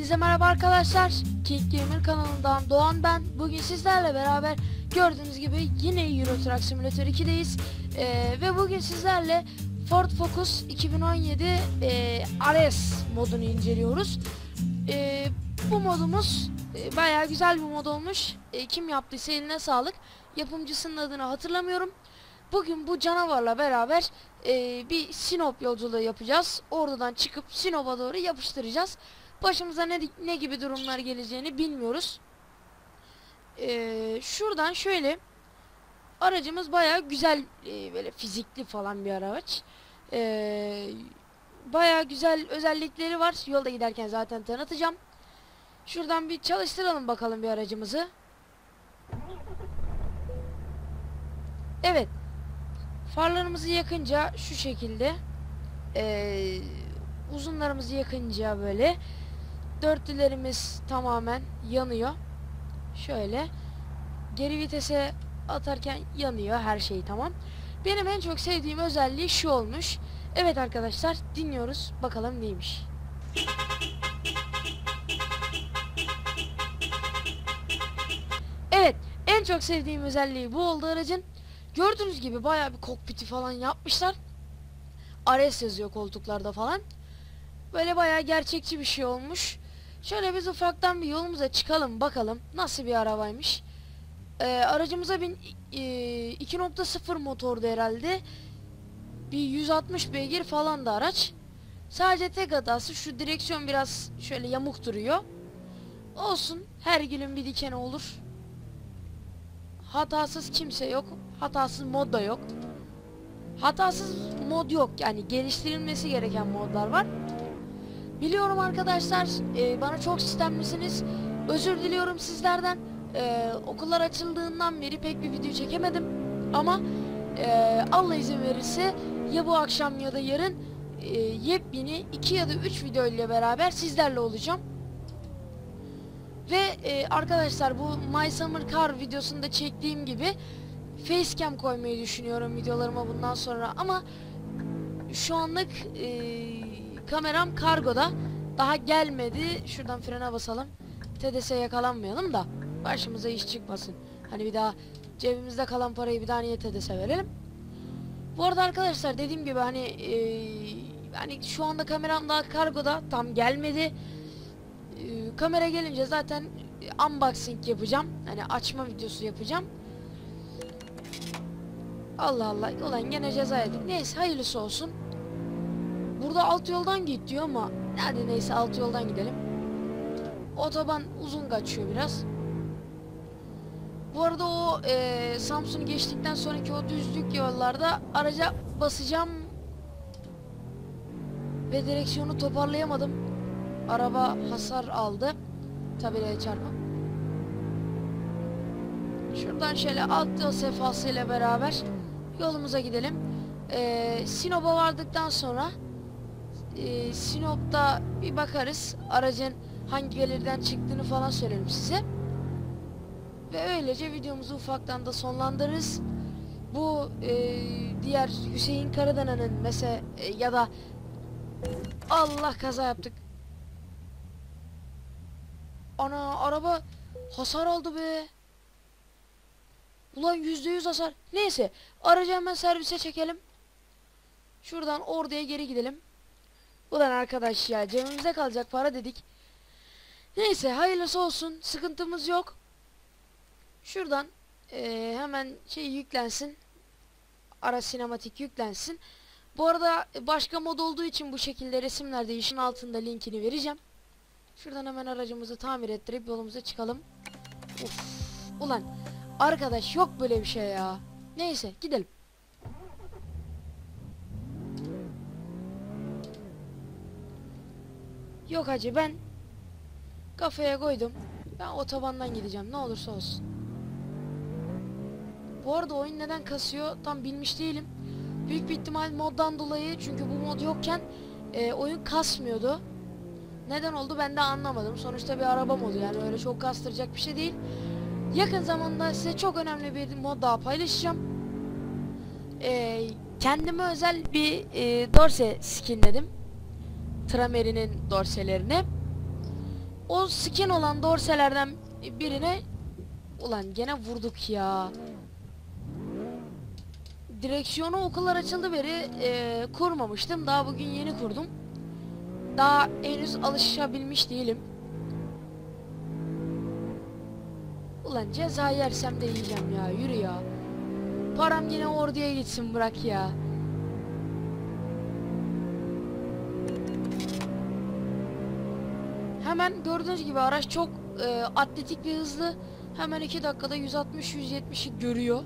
Herkese merhaba arkadaşlar. King Gamer kanalından Doğan ben. Bugün sizlerle beraber gördüğünüz gibi yine Euro Truck Simulator 2'deyiz. Ve bugün sizlerle Ford Focus 2017 RS modunu inceliyoruz. Bu modumuz bayağı güzel bir mod olmuş. Kim yaptıysa eline sağlık. Yapımcısının adını hatırlamıyorum. Bugün bu canavarla beraber bir Sinop yolculuğu yapacağız. Oradan çıkıp Sinop'a doğru yapıştıracağız. Başımıza ne gibi durumlar geleceğini bilmiyoruz. Şuradan şöyle aracımız bayağı güzel, böyle fizikli falan bir araç. Bayağı güzel özellikleri var. Yolda giderken zaten tanıtacağım. Şuradan bir çalıştıralım bakalım bir aracımızı. Evet. Farlarımızı yakınca şu şekilde, uzunlarımızı yakınca böyle dörtlülerimiz tamamen yanıyor. Şöyle geri vitese atarken yanıyor, her şey tamam. Benim en çok sevdiğim özelliği şu olmuş. Evet arkadaşlar, dinliyoruz bakalım neymiş. Evet, en çok sevdiğim özelliği bu oldu aracın. Gördüğünüz gibi bayağı bir kokpiti falan yapmışlar. RS yazıyor koltuklarda falan. Böyle bayağı gerçekçi bir şey olmuş. Şöyle biz ufaktan bir yolumuza çıkalım bakalım nasıl bir arabaymış. Aracımıza 2.0 motordu herhalde. Bir 160 beygir falan da araç. Sadece tek hatası şu direksiyon biraz şöyle yamuk duruyor. Olsun, her gülün bir dikeni olur. Hatasız kimse yok. Hatasız mod da yok. Hatasız mod yok, yani geliştirilmesi gereken modlar var. Biliyorum arkadaşlar, bana çok sistemlisiniz. Özür diliyorum sizlerden. Okullar açıldığından beri pek bir video çekemedim. Ama Allah izin verirse ya bu akşam ya da yarın yepyeni 2 ya da 3 video ile beraber sizlerle olacağım. Ve arkadaşlar, bu My Summer Car videosunda çektiğim gibi facecam koymayı düşünüyorum videolarıma bundan sonra. Ama şu anlık kameram kargoda, daha gelmedi. Şuradan frene basalım. TDS yakalanmayalım da başımıza iş çıkmasın. Hani bir daha cebimizde kalan parayı bir daha niye TDS verelim? Bu arada arkadaşlar, dediğim gibi hani şu anda kameram daha kargoda, tam gelmedi. Kamera gelince zaten unboxing yapacağım. Hani açma videosu yapacağım. Allah Allah, ulan gene ceza yedik. Neyse, hayırlısı olsun. Burada alt yoldan git diyor ama hadi neyse, alt yoldan gidelim. Otoban uzun kaçıyor biraz. Bu arada o Samsun'u geçtikten sonraki o düzlük yollarda araca basacağım ve direksiyonu toparlayamadım. Araba hasar aldı tabelaya çarpıp. Şuradan şöyle alt yol sefasıyla beraber yolumuza gidelim. Sinop'a vardıktan sonra Sinop'ta bir bakarız, aracın hangi gelirden çıktığını falan söylerim size. Ve öylece videomuzu ufaktan da sonlandırırız. Bu diğer Hüseyin Karadana'nın mesela ya da Allah, kaza yaptık. Ana, araba hasar aldı be. Ulan %100 hasar. Neyse, aracı hemen servise çekelim. Şuradan orduya geri gidelim. Ulan arkadaş ya, cebimizde kalacak para dedik. Neyse, hayırlısı olsun, sıkıntımız yok. Şuradan hemen şey yüklensin. Ara sinematik yüklensin. Bu arada başka mod olduğu için bu şekilde resimler değişin, altında linkini vereceğim. Şuradan hemen aracımızı tamir ettirip yolumuza çıkalım. Of, ulan arkadaş, yok böyle bir şey ya. Neyse, gidelim. Yok hacı, ben kafaya koydum. Ben otobandan gideceğim, ne olursa olsun. Bu arada oyun neden kasıyor tam bilmiş değilim. Büyük bir ihtimal moddan dolayı, çünkü bu mod yokken oyun kasmıyordu. Neden oldu ben de anlamadım. Sonuçta bir araba modu, yani öyle çok kastıracak bir şey değil. Yakın zamanda size çok önemli bir mod daha paylaşacağım. Kendime özel bir dorse skinledim. Trameri'nin dorselerini. O skin olan dorselerden birine, ulan gene vurduk ya. Direksiyonu okullar açıldı beri kurmamıştım. Daha bugün yeni kurdum. Daha henüz alışabilmiş değilim. Ulan ceza yersem de yiyeceğim ya, yürü ya. Param yine orduya gitsin, bırak ya. Hemen gördüğünüz gibi araç çok atletik ve hızlı. Hemen 2 dakikada 160-170'i görüyor.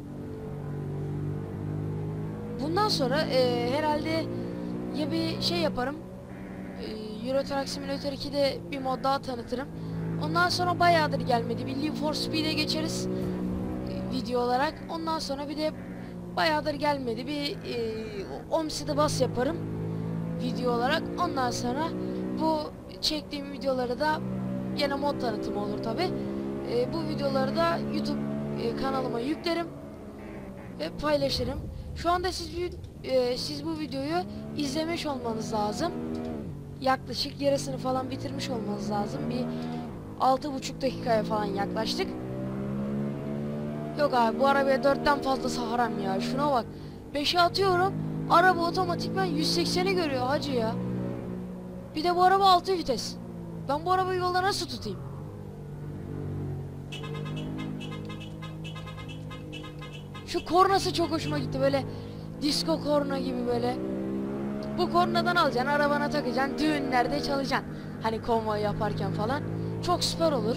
Bundan sonra herhalde ya bir şey yaparım. Euro Truck Simulator 2'de bir mod daha tanıtırım. Ondan sonra bayağıdır gelmedi. Bir Need for Speed'e geçeriz video olarak. Ondan sonra bir de bayağıdır gelmedi. Bir Omsid'i bas yaparım video olarak. Ondan sonra bu çektiğim videoları da yine mod tanıtımı olur tabi. Bu videoları da YouTube kanalıma yüklerim ve paylaşırım. Şu anda siz bu videoyu izlemiş olmanız lazım. Yaklaşık yarısını falan bitirmiş olmanız lazım. Bir 6,5 dakikaya falan yaklaştık. Yok abi, bu arabaya 4'ten fazla saharam ya. Şuna bak. 5'e atıyorum. Araba otomatikman 180'i görüyor hacı ya. Bir de bu araba 6 vites. Ben bu arabayı yolda nasıl tutayım? Şu kornası çok hoşuma gitti, böyle disco korna gibi böyle. Bu kornadan alacaksın, arabana takacaksın, düğünlerde çalacaksın. Hani konvoy yaparken falan. Çok süper olur.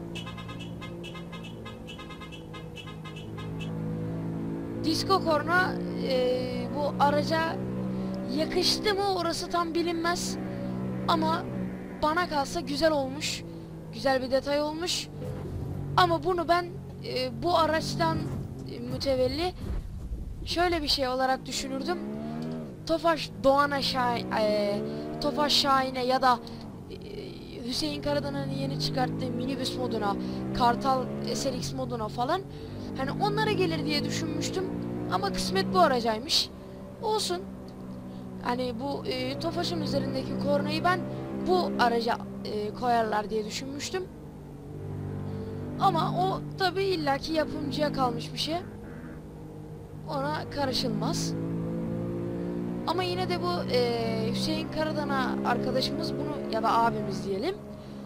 Disco korna bu araca yakıştı mı orası tam bilinmez. Ama bana kalsa güzel olmuş. Güzel bir detay olmuş. Ama bunu ben bu araçtan mütevelli şöyle bir şey olarak düşünürdüm. Tofaş Doğan'a Tofaş Şahin'e ya da Hüseyin Karadan'ın yeni çıkarttığı minibüs moduna, Kartal SLX moduna falan, hani onlara gelir diye düşünmüştüm. Ama kısmet bu aracaymış. Olsun. Hani bu Tofaş'ın üzerindeki kornayı ben bu araca koyarlar diye düşünmüştüm. Ama o tabi illaki yapımcıya kalmış bir şey. Ona karışılmaz. Ama yine de bu Hüseyin Karadan'a arkadaşımız bunu, ya da abimiz diyelim,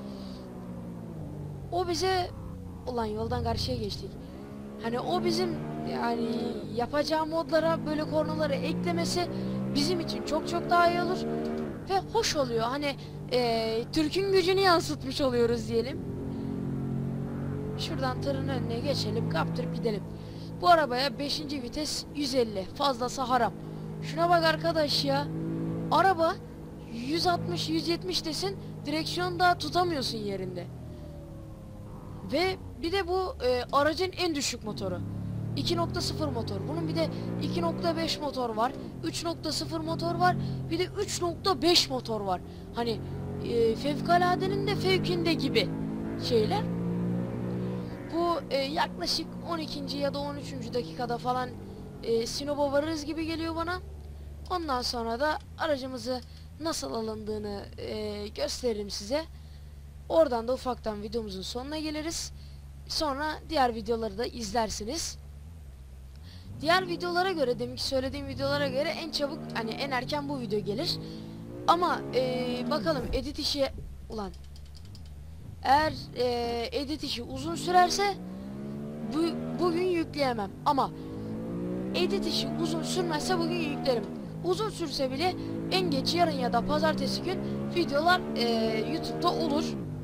o bize, ulan yoldan karşıya geçtik. Hani o bizim yani yapacağı modlara böyle kornaları eklemesi bizim için çok çok daha iyi olur ve hoş oluyor. Hani Türk'ün gücünü yansıtmış oluyoruz diyelim. Şuradan tırın önüne geçelim, kaptırıp gidelim. Bu arabaya 5. vites 150, fazlası haram. Şuna bak arkadaş ya. Araba 160-170 desin, direksiyonu daha tutamıyorsun yerinde. Ve bir de bu aracın en düşük motoru. 2.0 motor. Bunun bir de 2.5 motor var. 3.0 motor var. Bir de 3.5 motor var. Hani fevkaladenin de fevkinde gibi şeyler. Bu yaklaşık 12. ya da 13. dakikada falan Sinop'a varırız gibi geliyor bana. Ondan sonra da aracımızı nasıl alındığını gösteririm size. Oradan da ufaktan videomuzun sonuna geliriz. Sonra diğer videoları da izlersiniz. Diğer videolara göre, deminki söylediğim videolara göre en çabuk, hani en erken bu video gelir. Ama bakalım edit işi, ulan eğer edit işi uzun sürerse bugün yükleyemem. Ama edit işi uzun sürmezse bugün yüklerim. Uzun sürse bile en geç yarın ya da pazartesi gün videolar YouTube'da olur.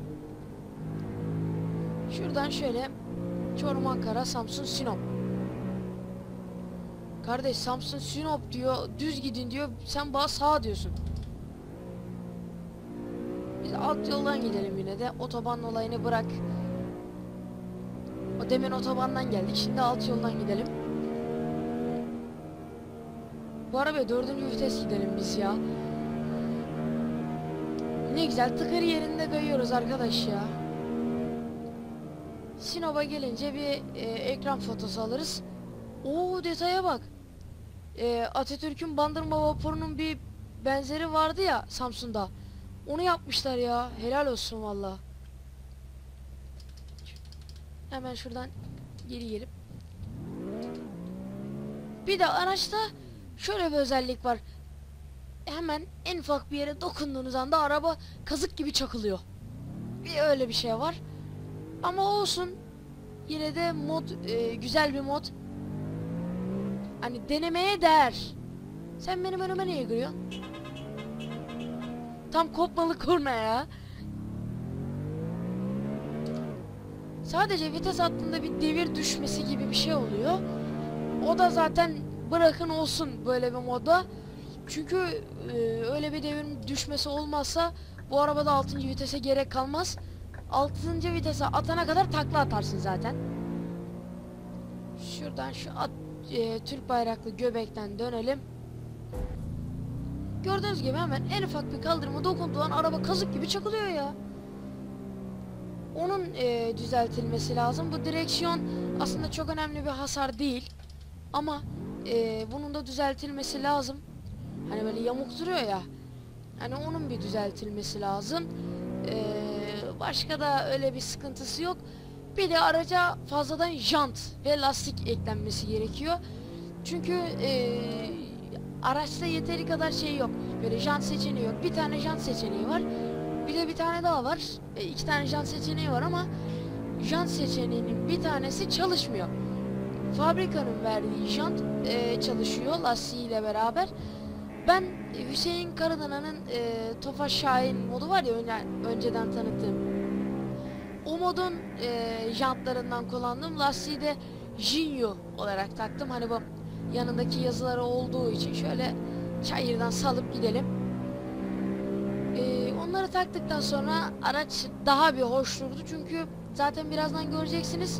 Şuradan şöyle Çorum, Ankara, Samsun, Sinop. Kardeş, Samsun Sinop diyor, düz gidin diyor, sen bana sağ diyorsun. Biz alt yoldan gidelim yine de, otoban olayını bırak. O demin otobandan geldik, şimdi alt yoldan gidelim. Bu arabaya 4. vites gidelim biz ya. Ne güzel tıkır yerinde kayıyoruz arkadaş ya. Sinop'a gelince bir ekran fotosu alırız. Oo, detaya bak. Atatürk'ün Bandırma vapurunun bir benzeri vardı ya Samsun'da. Onu yapmışlar ya. Helal olsun valla. Hemen şuradan geri gelip. Bir de araçta şöyle bir özellik var. Hemen en ufak bir yere dokunduğunuz anda araba kazık gibi çakılıyor. Bir öyle bir şey var. Ama olsun. Yine de mod güzel bir mod. Hani denemeye değer. Sen benim önüme niye giriyorsun? Tam kopmalı korna ya. Sadece vites hattında bir devir düşmesi gibi bir şey oluyor. O da zaten bırakın olsun böyle bir modda. Çünkü öyle bir devir düşmesi olmazsa bu arabada 6. vitese gerek kalmaz. 6. vitese atana kadar takla atarsın zaten. Şuradan şu Türk bayraklı göbekten dönelim. Gördüğünüz gibi hemen en ufak bir kaldırıma dokunduğu an araba kazık gibi çakılıyor ya. Onun düzeltilmesi lazım. Bu direksiyon aslında çok önemli bir hasar değil. Ama bunun da düzeltilmesi lazım. Hani böyle yamuk duruyor ya. Hani onun bir düzeltilmesi lazım. Başka da öyle bir sıkıntısı yok. Bir de araca fazladan jant ve lastik eklenmesi gerekiyor. Çünkü araçta yeteri kadar şey yok. Böyle jant seçeneği yok. Bir tane jant seçeneği var. Bir de bir tane daha var. 2 tane jant seçeneği var ama jant seçeneğinin bir tanesi çalışmıyor. Fabrikanın verdiği jant çalışıyor lastiğiyle beraber. Ben Hüseyin Karadana'nın Tofaş Şahin modu var ya önceden tanıttığım. O modun jantlarından kullandım. Lastiği de Jinyu olarak taktım. Hani bu yanındaki yazıları olduğu için şöyle çayırdan salıp gidelim. Onları taktıktan sonra araç daha bir hoş durdu. Çünkü zaten birazdan göreceksiniz.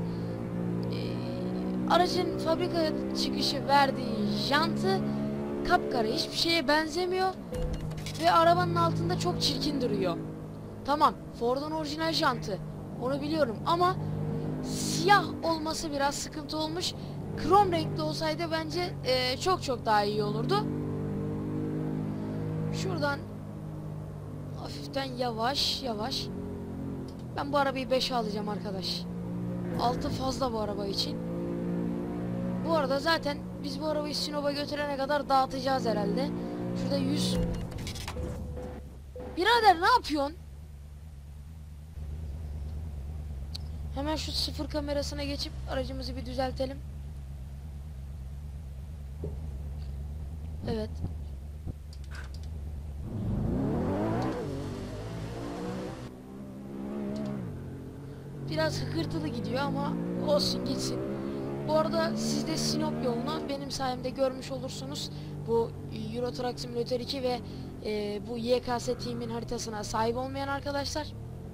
Aracın fabrika çıkışı verdiği jantı kapkara, hiçbir şeye benzemiyor ve arabanın altında çok çirkin duruyor. Tamam, Ford'un orijinal jantı, onu biliyorum ama siyah olması biraz sıkıntı olmuş. Krom renkli olsaydı bence çok çok daha iyi olurdu. Şuradan hafiften yavaş yavaş. Ben bu arabayı 5'e alacağım arkadaş. 6 fazla bu araba için. Bu arada zaten biz bu arabayı Sinop'a götürene kadar dağıtacağız herhalde. Şurada 100. Birader ne yapıyorsun? Hemen şu sıfır kamerasına geçip aracımızı bir düzeltelim. Evet. Biraz hıkırtılı gidiyor ama olsun gitsin. Bu arada siz de Sinop yolunu benim sayemde görmüş olursunuz. Bu Euro Truck Simulator 2 ve bu YKS Team'in haritasına sahip olmayan arkadaşlar.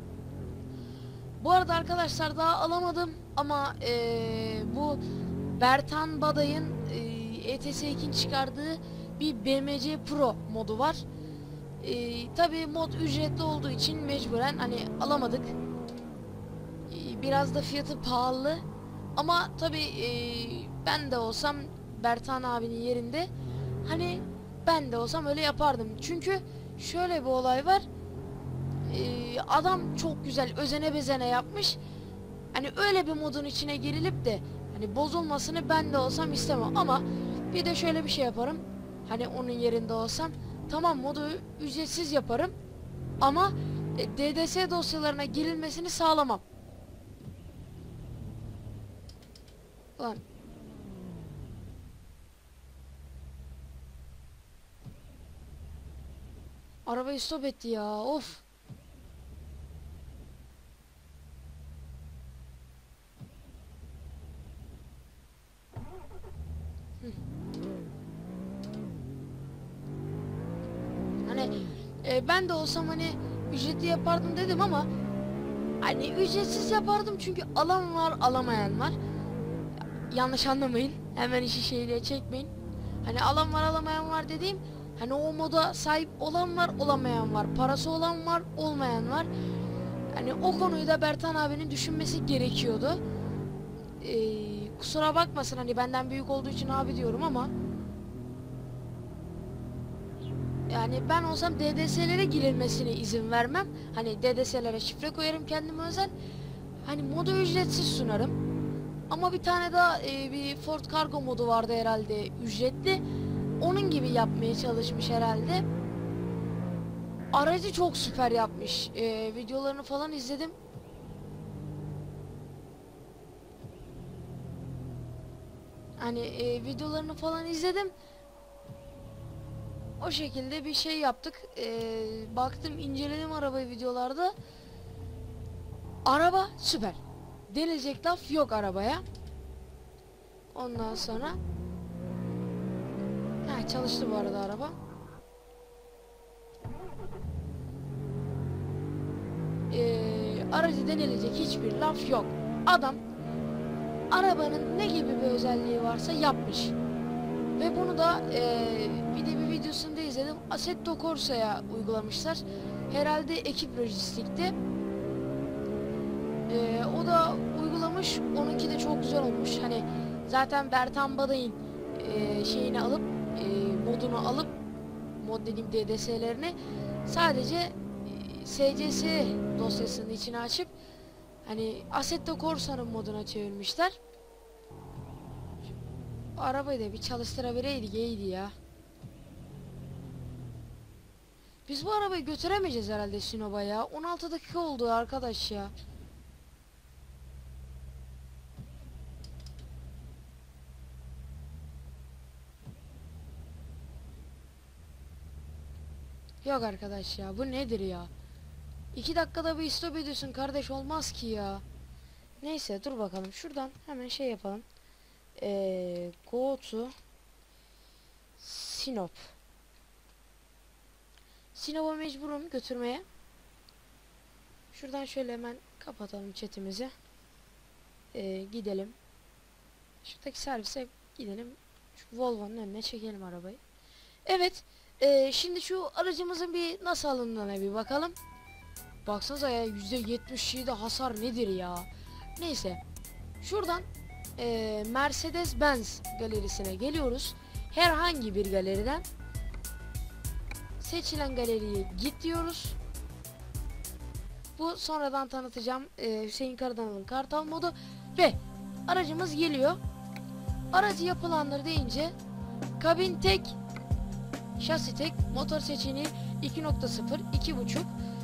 Bu arada arkadaşlar daha alamadım ama bu Bertan Baday'ın ETS2'nin çıkardığı bir BMC Pro modu var. Tabi mod ücretli olduğu için mecburen hani alamadık. Biraz da fiyatı pahalı. Ama tabi ben de olsam Bertan abinin yerinde hani ben de olsam öyle yapardım. Çünkü şöyle bir olay var. Adam çok güzel özene bezene yapmış. Hani öyle bir modun içine girilip de hani bozulmasını ben de olsam istemem. Ama bir de şöyle bir şey yaparım. Hani onun yerinde olsam tamam modu ücretsiz yaparım. Ama DDS dosyalarına girilmesini sağlamam. Lan. Arabayı stop etti ya. Of. Hani ben de olsam hani ücretli yapardım dedim ama hani ücretsiz yapardım çünkü alan var alamayan var. Yanlış anlamayın. Hemen işi şeyle çekmeyin. Hani alan var alamayan var dediğim hani o moda sahip olan var olamayan var. Parası olan var olmayan var. Hani o konuyu da Bertan abinin düşünmesi gerekiyordu. Kusura bakmasın hani benden büyük olduğu için abi diyorum ama yani ben olsam DDS'lere girilmesine izin vermem. Hani DDS'lere şifre koyarım kendime özel. Hani modu ücretsiz sunarım. Ama bir tane daha bir Ford Cargo modu vardı herhalde ücretli. Onun gibi yapmaya çalışmış herhalde. Aracı çok süper yapmış. Videolarını falan izledim. Hani videolarını falan izledim. O şekilde bir şey yaptık. Baktım, inceledim arabayı videolarda. Araba süper. Denilecek laf yok arabaya. Ondan sonra çalıştı bu arada araba. Aracı denilecek hiçbir laf yok. Adam arabanın ne gibi bir özelliği varsa yapmış. Ve bunu da bir de bir videosunda izledim. Assetto Corsa'ya uygulamışlar. Herhalde ekip lojistikti. O da uygulamış. Onunki de çok güzel olmuş. Hani zaten Bertan Baday'ın şeyini alıp modunu alıp, mod dediğim DDS'lerini sadece SCS dosyasının içine açıp hani Assetto Corsa'nın moduna çevirmişler. Arabayı da bir çalıştırabileydik iyiydi ya. Biz bu arabayı götüremeyeceğiz herhalde Sinop'a ya. 16 dakika oldu arkadaş ya. Yok arkadaş ya, bu nedir ya? 2 dakikada bir istop ediyorsun kardeş, olmaz ki ya. Neyse dur bakalım, şuradan hemen şey yapalım. Go to Sinop. Sinop'a mecburum götürmeye. Şuradan şöyle hemen kapatalım chatimizi. Gidelim. Şuradaki servise gidelim. Şu Volvo'nun önüne çekelim arabayı. Evet. Şimdi şu aracımızın bir nasıl alındığına bir bakalım. Baksanıza ya, %77 hasar nedir ya. Neyse. Şuradan Mercedes-Benz galerisine geliyoruz. Herhangi bir galeriden seçilen galeriye git diyoruz. Bu sonradan tanıtacağım Hüseyin Karadan'ın Kartal modu ve aracımız geliyor. Aracı yapılanları deyince kabin tek, şasi tek, motor seçeneği 2.0, 2.5,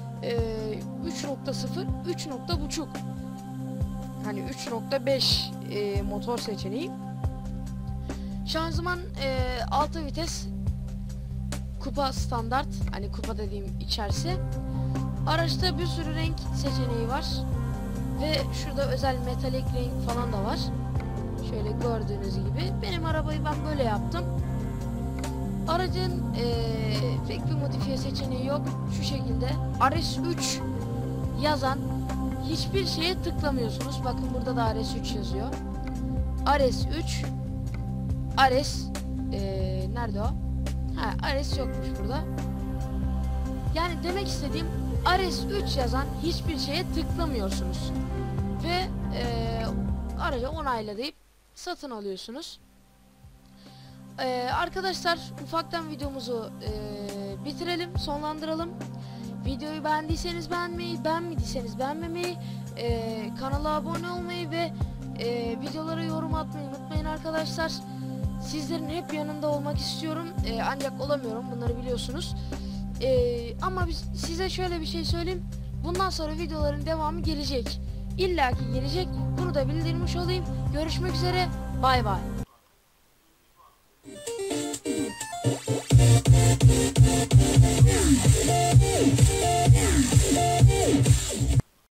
3.0, 3.5, hani 3.5 motor seçeneği. Şanzıman 6 vites, kupa standart, hani kupa dediğim içerisi. Araçta bir sürü renk seçeneği var ve şurada özel metalik renk falan da var. Şöyle gördüğünüz gibi benim arabayı ben böyle yaptım. Aracın pek bir modifiye seçeneği yok. Şu şekilde RS3 yazan hiçbir şeye tıklamıyorsunuz. Bakın burada da RS3 yazıyor. RS3 RS nerede o? RS yokmuş burada. Yani demek istediğim, RS3 yazan hiçbir şeye tıklamıyorsunuz. Ve aracı onayla deyip satın alıyorsunuz. Arkadaşlar ufaktan videomuzu bitirelim, sonlandıralım. Videoyu beğendiyseniz beğenmeyi, beğenmediyseniz beğenmemeyi, kanala abone olmayı ve videolara yorum atmayı unutmayın arkadaşlar. Sizlerin hep yanında olmak istiyorum ancak olamıyorum, bunları biliyorsunuz. Ama size şöyle bir şey söyleyeyim. Bundan sonra videoların devamı gelecek. İlla ki gelecek. Bunu da bildirmiş olayım. Görüşmek üzere. Bay bay.